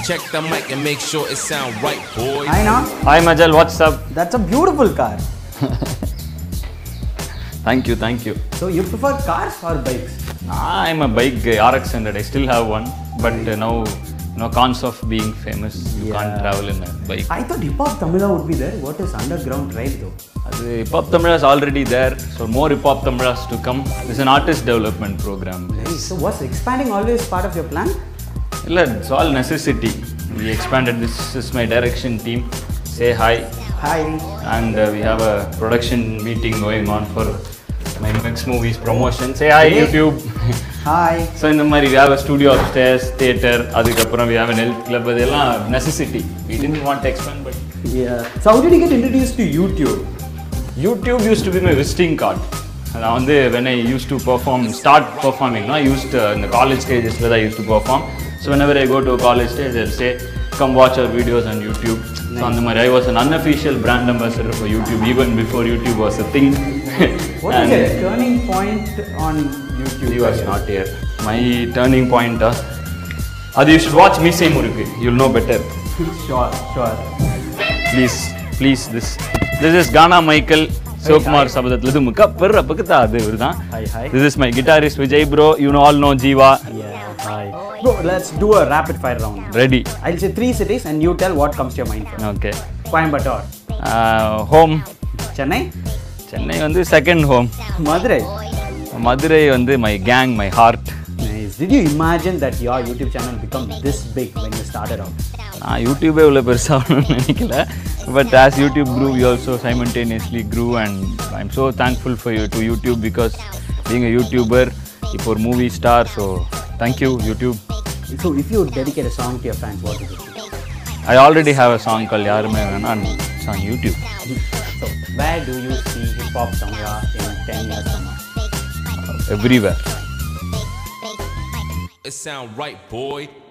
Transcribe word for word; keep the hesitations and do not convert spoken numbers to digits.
Check the mic and make sure it sound right, boy. Hi, Na. Hi, Majal. What's up? That's a beautiful car. Thank you, thank you. So you prefer cars or bikes? I'm a bike guy, R X one hundred. I still have one, but uh, now, you know, cons of being famous. You Yeah. can't travel in a bike. I thought Hip Hop Tamila would be there. What is Underground Drive though? அது Hip Hop Tamila is already there, so more Hip Hop Tamilas to come. It's an artist development program. Hey, so was expanding always part of your plan? Illa, it's all necessity. We expanded. This is my direction team. Say hi. Hi. And uh, we have a production meeting going on for my next movie's promotion. Say hi, Hey. YouTube. Hi. So in the Mari, we have a studio upstairs, theatre, adhikapuram we have an health club. Adella necessity. We didn't want to expand, but Yeah. So how did you get introduced to YouTube? YouTube used to be my visiting card. And on the, when I used to perform, start performing, no, I used uh, in the college stages where I used to perform. So whenever I go to a college stage, they'll say, come watch our videos on YouTube. Nice. So on the Mari, I was an unofficial brand ambassador for YouTube even before YouTube was a thing. What was your turning point on YouTube? He was not here. My turning point, uh, Adi, you should watch Meesai Murukku. You'll know better. Sure, sure. Please, please, this. This is Ghana Michael. Sokumar Sabadathil idu mukka perra pakatha adu ivrudhan. Hi, hi. This is my guitarist Vijay bro. You know all know Jeeva. Yeah, hi. Bro, let's do a rapid fire round. Ready. I'll say three cities and you tell what comes to your mind first. Okay. Coimbatore. Uh, home. Chennai. Chennai vandu second home. Madurai. Madurai vandu my gang, my heart. Nice. Did you imagine that your YouTube channel become this big when you started out? Ah, YouTube உள்ள பெருசா நினைக்கல. But as YouTube grew, we also simultaneously grew, and I'm so thankful for you to YouTube because being a YouTuber, இப்போ ஒரு movie star, so thank you YouTube. So if you dedicate a song to your fans, what is it? I already have a song called Yarume Vena and it's on YouTube. So where do you see Hip Hop Tamila in ten years from now? Everywhere. It sound right, boy.